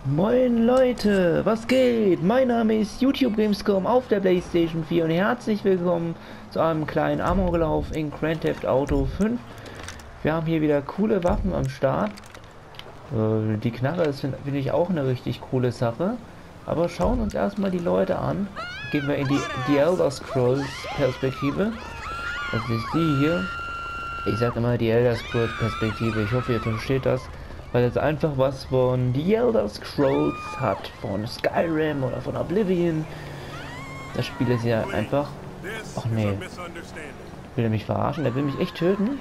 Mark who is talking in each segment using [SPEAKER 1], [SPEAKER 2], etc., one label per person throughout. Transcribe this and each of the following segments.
[SPEAKER 1] Moin Leute, was geht? Mein Name ist YouTube Gamescom auf der PlayStation 4 und herzlich willkommen zu einem kleinen Amoklauf in Grand Theft Auto 5. Wir haben hier wieder coole Waffen am Start. Die Knarre ist, finde ich, auch eine richtig coole Sache. Aber schauen uns erstmal die Leute an. Gehen wir in die Elder Scrolls Perspektive. Das ist die hier. Ich sag immer die Elder Scrolls Perspektive. Ich hoffe, ihr versteht das. Weil es einfach was von The Elder Scrolls hat, von Skyrim oder von Oblivion. Das Spiel ist ja einfach... Ach nee. Will er mich verarschen? Der will mich echt töten?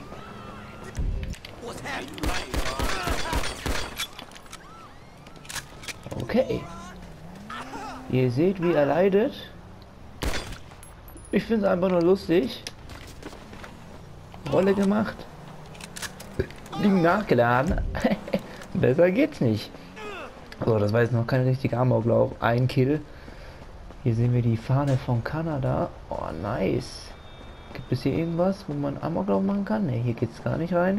[SPEAKER 1] Okay. Ihr seht, wie er leidet. Ich finde es einfach nur lustig. Rolle gemacht. Ding nachgeladen. Besser geht's nicht. So, das war jetzt noch kein richtiger Amoklauf. Ein Kill. Hier sehen wir die Fahne von Kanada. Oh, nice. Gibt es hier irgendwas, wo man Amoklauf machen kann? Ne, hier geht's gar nicht rein.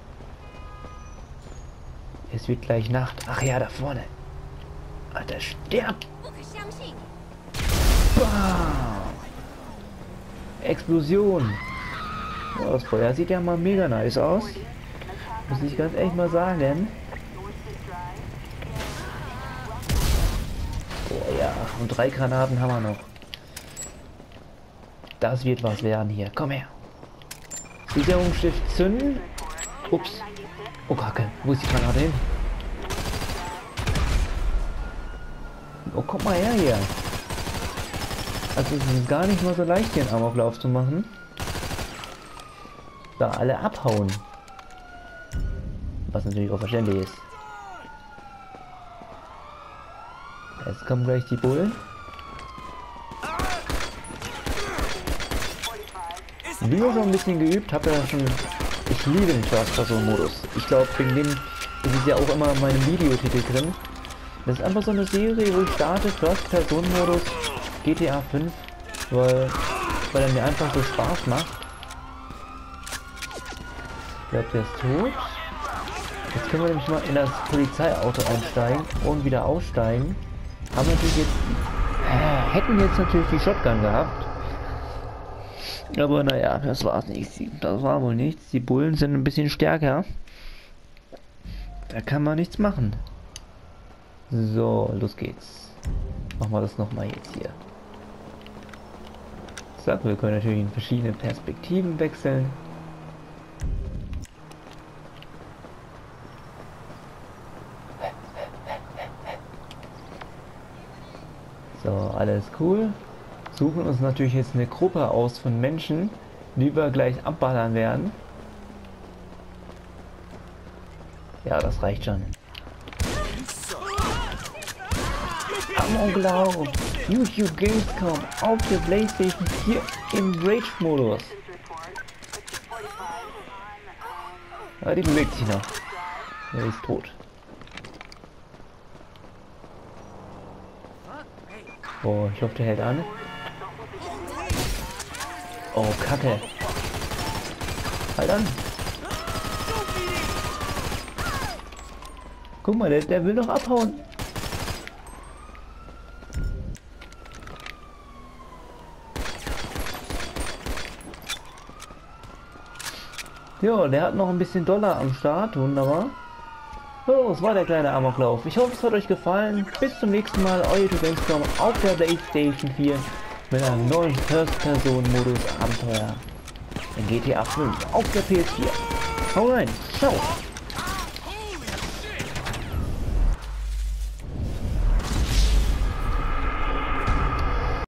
[SPEAKER 1] Es wird gleich Nacht. Ach ja, da vorne. Alter, stirbt. Bam. Explosion. Oh, das Feuer sieht ja mal mega nice aus. Muss ich ganz ehrlich mal sagen. Oh ja, und 3 Granaten haben wir noch. Das wird was werden hier. Komm her. Sicherungsstift zünden. Ups. Oh Kacke, wo ist die Granate hin? Oh, komm mal her hier. Also es ist gar nicht mal so leicht, hier einen Amoklauf zu machen. Da alle abhauen. Was natürlich auch verständlich ist. Jetzt kommen gleich die Bullen. Wie schon ein bisschen geübt, habe ja schon. Ich liebe den First-Person-Modus. Ich glaube, wegen dem ist es ja auch immer in meinem Videotitel drin. Das ist einfach so eine Serie, wo ich starte, First-Person-Modus, GTA 5, weil er mir einfach so Spaß macht. Ich glaube, der ist tot. Jetzt können wir nämlich mal in das Polizeiauto einsteigen und wieder aussteigen. Haben natürlich jetzt, hätten jetzt natürlich die Shotgun gehabt. Aber naja, das war's nicht. Das war wohl nichts. Die Bullen sind ein bisschen stärker. Da kann man nichts machen. So, los geht's. Machen wir das nochmal jetzt hier. So, wir können natürlich in verschiedene Perspektiven wechseln. So, alles cool. Suchen uns natürlich jetzt eine Gruppe aus von Menschen, die wir gleich abballern werden. Ja, das reicht schon. Amoklauf! YouTube Gamescom auf der PlayStation 4 im Rage-Modus. Ja, die bewegt sich noch. Er ist tot. Oh, ich hoffe, der hält an. Oh, Kacke. Halt an. Guck mal, der will doch abhauen. Jo, der hat noch ein bisschen Dollar am Start. Wunderbar. So, das war der kleine Amoklauf. Ich hoffe, es hat euch gefallen. Bis zum nächsten Mal. Euer YouTube Gamescom auf der PlayStation 4 mit einem neuen First-Person-Modus Abenteuer in GTA 5 auf der PS4. Hau rein. Ciao.